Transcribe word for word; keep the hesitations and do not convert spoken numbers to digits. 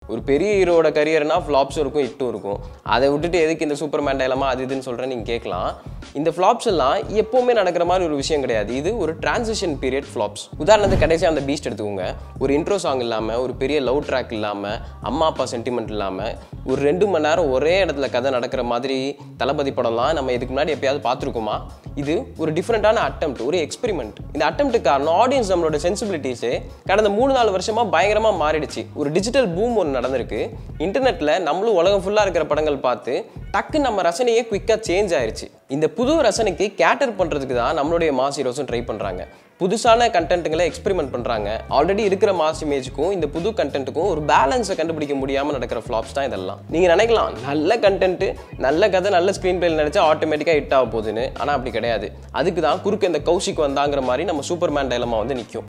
ஒரு பெரிய ஹீரோட கரியர்னா ஃப்ளாப்ஸும் இருக்கும் ஹிட்டும் இருக்கும். அதை விட்டுட்டு எதுக்கு இந்த சூப்பர்மேன் டைலமா அது இதுன்னு சொல்கிறேன் நீங்கள் கேட்கலாம். இந்த ஃப்ளாப்ஸ் எல்லாம் எப்போவுமே நடக்கிற மாதிரி ஒரு விஷயம் கிடையாது. இது ஒரு டிரான்சிஷன் பீரியட் ஃப்ளாப்ஸ். உதாரணத்துக்கு கடைசியாக அந்த பீஸ்ட் எடுத்துக்கோங்க. ஒரு இன்ட்ரோ சாங் இல்லாமல், ஒரு பெரிய லவ் ட்ராக் இல்லாமல், அம்மா அப்பா சென்டிமெண்ட் இல்லாமல், ஒரு ரெண்டு மணி நேரம் ஒரே இடத்துல கதை நடக்கிற மாதிரி தளபதி படம்லாம் நம்ம இதுக்கு முன்னாடி எப்பயாவது பார்த்துருக்கோமா? இது ஒரு டிஃப்ரெண்டான அட்டெம்ப்ட், ஒரு எக்ஸ்பெரிமெண்ட். இந்த அட்டெம்ப்ட்டுக்கு காரணம் ஆடியன்ஸ் நம்மளோட சென்சிபிலிட்டிஸே கடந்த மூணு நாலு வருஷமாக பயங்கரமாக மாறிடுச்சு. ஒரு டிஜிட்டல் பூம் ஒன்று நடந்திருக்கு. இன்டர்நெட்டில் நம்மளும் உலகம் ஃபுல்லாக இருக்கிற படங்கள் பார்த்து டக்கு நம்ம ரசனையே குயிக்காக சேஞ்ச் ஆயிடுச்சு. இந்த புது ரசனைக்கு கேட்டர் பண்ணுறதுக்கு தான் நம்மளுடைய மாஸ் ஹீரோஸும் ட்ரை பண்ணுறாங்க. புதுசான கண்டென்ட்டுங்களை எக்ஸ்பெரிமெண்ட் பண்ணுறாங்க. ஆல்ரெடி இருக்கிற மாஸ் இமேஜுக்கும் இந்த புது கண்டென்ட்டுக்கும் ஒரு பேலன்ஸை கண்டுபிடிக்க முடியாமல் நடக்கிற ஃப்ளாப்ஸ் தான் இதெல்லாம். நீங்கள் நினைக்கலாம் நல்ல கண்டென்ட்டு, நல்ல கதை, நல்ல ஸ்க்ரீன் பிளேல நினச்சா ஆட்டோமேட்டிக்காக ஹிட் ஆக போகுதுன்னு. ஆனால் அப்படி கிடையாது. அதுக்கு தான் குறுக்க இந்த கௌஷிக் வந்தாங்கிற மாதிரி நம்ம சூப்பர்மேன் டைலமா வந்து நிற்கும்.